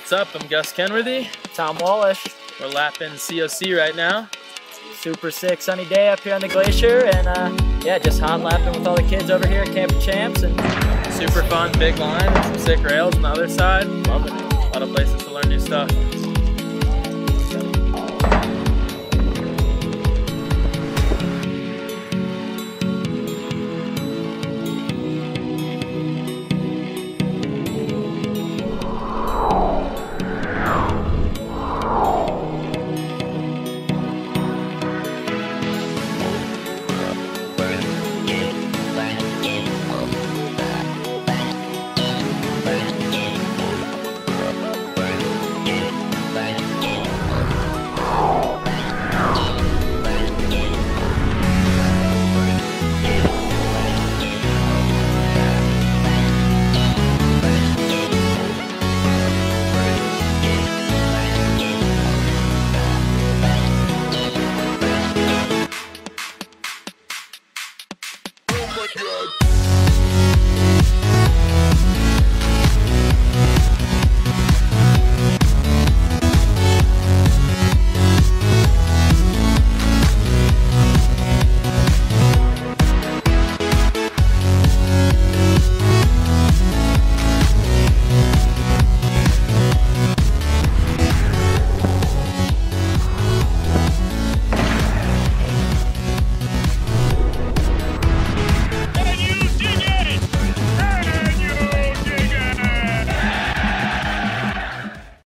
What's up? I'm Gus Kenworthy. Tom Wallish. We're lapping COC right now. Super sick sunny day up here on the glacier, and yeah, just hot lapping with all the kids over here at Camp Champs. And super fun, big line, and some sick rails on the other side. Love it. A lot of places to learn new stuff.